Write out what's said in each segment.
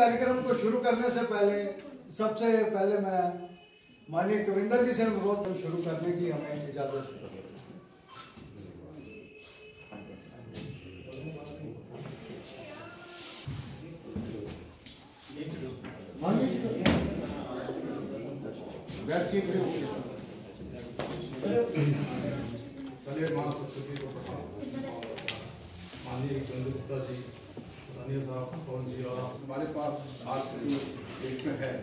कार्यक्रम को शुरू करने से पहले सबसे पहले मैं माननीय कविंदर जी से अनुरोध शुरू करने की हमें इजाजत है। चलिए माँ सरस्वती को माननीय चंद्रगुप्ता जी, माननीय साहब पवन जी, और हमारे पास आज जो एक है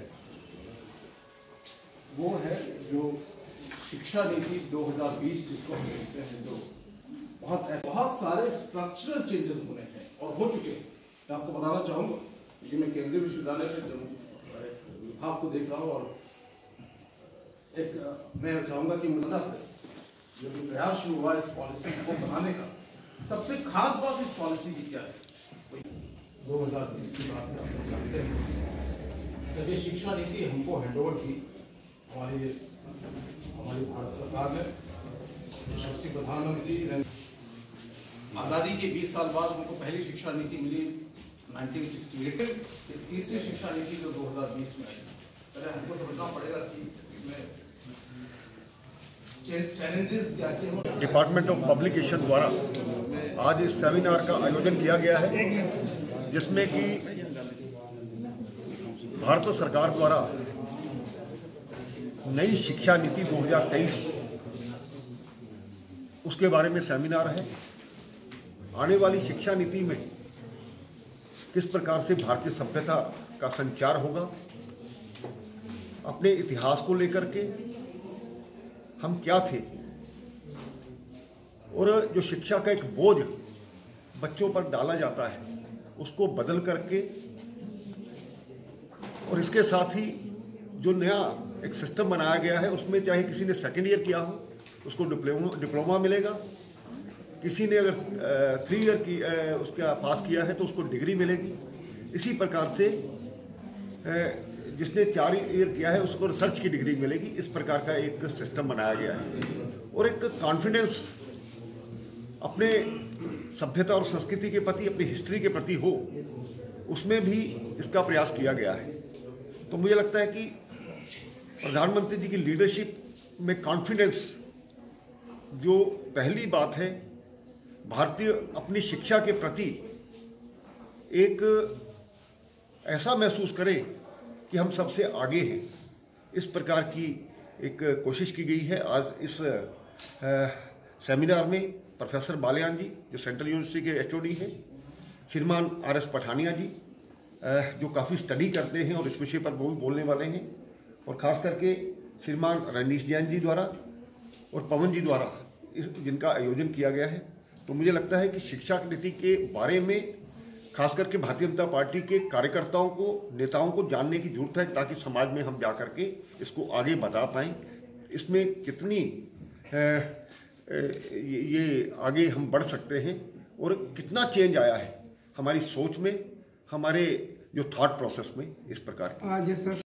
वो है जो शिक्षा नीति 2020 जिसको हम कहते हैं, जो बहुत सारे स्ट्रक्चरल चेंजेस होने हैं और हो चुके हैं। मैं आपको बताना चाहूँगा कि मैं केंद्रीय विश्वविद्यालय में जो विभाग को देख रहा हूँ और एक मैं चाहूँगा कि मृदा से जो भी प्रयास शुरू हुआ इस पॉलिसी को बनाने का, सबसे खास बात इस पॉलिसी की क्या है? 2020 की बात करते हैं जब ये शिक्षा नीति हमको हैंडओवर की हमारी भारत सरकार ने, यशस्वी प्रधानमंत्री आज़ादी के 20 साल बाद हमको पहली शिक्षा नीति मिली 1968 में, तीसरी शिक्षा नीति जो 2020 में आई। पहले हमको समझना पड़ेगा कि इसमें चैलेंजेस क्या क्या हैं। डिपार्टमेंट ऑफ पब्लिकेशन द्वारा आज इस सेमिनार का आयोजन किया गया है, जिसमें कि भारत सरकार द्वारा नई शिक्षा नीति 2023 उसके बारे में सेमिनार है। आने वाली शिक्षा नीति में किस प्रकार से भारतीय सभ्यता का संचार होगा, अपने इतिहास को लेकर के हम क्या थे, और जो शिक्षा का एक बोझ बच्चों पर डाला जाता है उसको बदल करके, और इसके साथ ही जो नया एक सिस्टम बनाया गया है उसमें चाहे किसी ने सेकेंड ईयर किया हो उसको डिप्लोमा मिलेगा, किसी ने अगर 3 ईयर की उसका पास किया है तो उसको डिग्री मिलेगी। इसी प्रकार से जिसने 4 ईयर किया है उसको रिसर्च की डिग्री मिलेगी। इस प्रकार का एक सिस्टम बनाया गया है, और एक कॉन्फिडेंस अपने सभ्यता और संस्कृति के प्रति, अपनी हिस्ट्री के प्रति हो, उसमें भी इसका प्रयास किया गया है। तो मुझे लगता है कि प्रधानमंत्री जी की लीडरशिप में कॉन्फिडेंस जो पहली बात है, भारतीय अपनी शिक्षा के प्रति एक ऐसा महसूस करें कि हम सबसे आगे हैं, इस प्रकार की एक कोशिश की गई है। आज इस सेमिनार में प्रोफेसर बालियान जी जो सेंट्रल यूनिवर्सिटी के HOD हैं, श्रीमान RS पठानिया जी जो काफ़ी स्टडी करते हैं और इस विषय पर वो भी बोलने वाले हैं, और ख़ास करके श्रीमान रणनीश जैन जी द्वारा और पवन जी द्वारा जिनका आयोजन किया गया है। तो मुझे लगता है कि शिक्षा नीति के बारे में खास करके भारतीय जनता पार्टी के कार्यकर्ताओं को, नेताओं को जानने की जरूरत है, ताकि समाज में हम जा करके इसको आगे बता पाएँ। इसमें कितनी ये आगे हम बढ़ सकते हैं और कितना चेंज आया है हमारी सोच में, हमारे जो थॉट प्रोसेस में, इस प्रकार की।